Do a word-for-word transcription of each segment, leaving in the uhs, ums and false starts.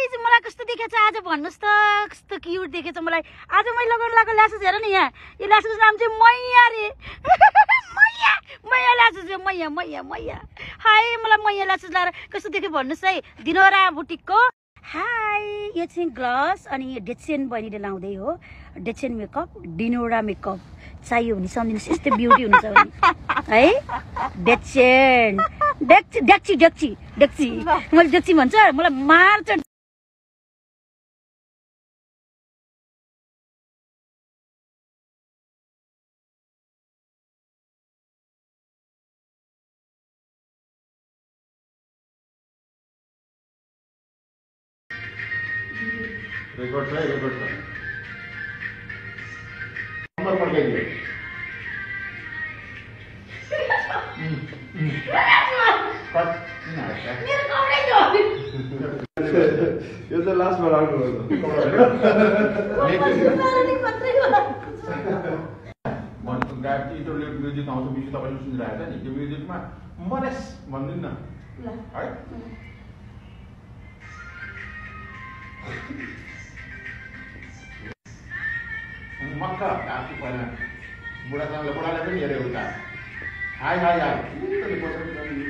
Guys मलाई कस्तो देखेछ आज भन्नुहोस् त, कस्तो क्युट देखेछ मलाई आज। मैले लगाउनु लागेको ल्यासेस हेर नि, यहाँ यो ल्यासेस नाम चाहिँ मैया रे। मैया मैया ल्यासेस, मैया मैया मैया। हाय मलाई मैया ल्यासेस लगाएर कस्तो देख्यो भन्नुहोस् है। दिनोरा बुटिकको हाई, यो चाहिँ ग्लस अनि डेचेन बहिनीले लाउँदै हो। डेचेन मेकअप, डिनोरा मेकअप चाहियो भने सम्झिनुहोस्, यस्तै ब्युटी हुन्छ भने है। डेचेन डेक्ची डेक्ची डेक्ची डेक्ची मैले डेक्ची भन्छ, मलाई मार्छ। रेकॉर्ड है, रेकॉर्ड है। नंबर पड़ गई है। कट नहीं आता। मेरे कपड़े जो। ये तो लास्ट बार आउट हुआ था। लेकिन नहीं पता ही वाला। मन तो गायब की तो लेट म्यूजिक आउँछ, म्यूजिक तपाईले सुनिरहेको छ नि, त्यो म्यूजिकमा मरेस भन्दिन न है। मक्का आफू पहिला बुढासँग बुढाले पनि हेऱ्यो उता। हाय हाय हाय त्यसले बसेर जान्छ।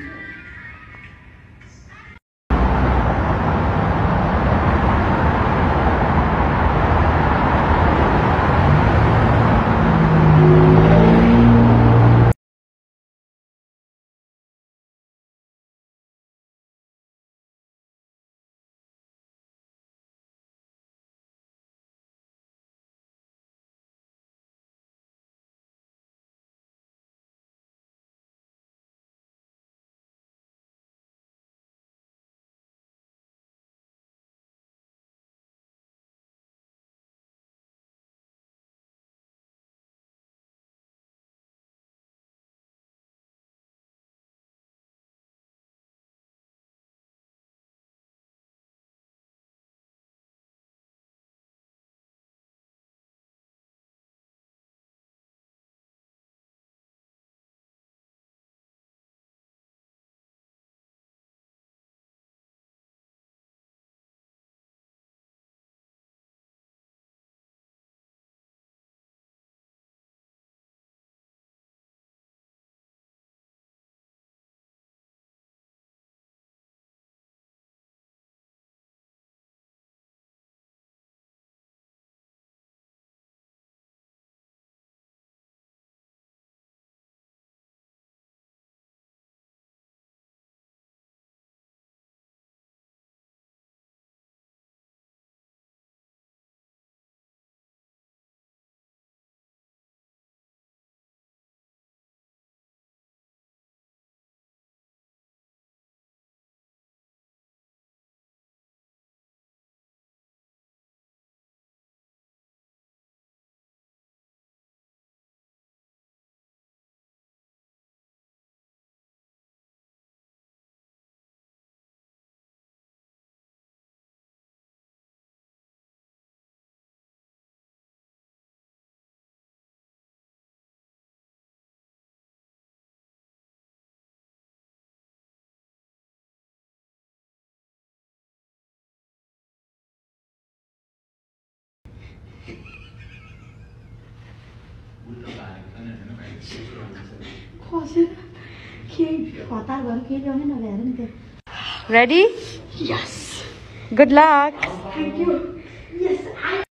Ready? Yes. Good luck. Thank you. Yes, I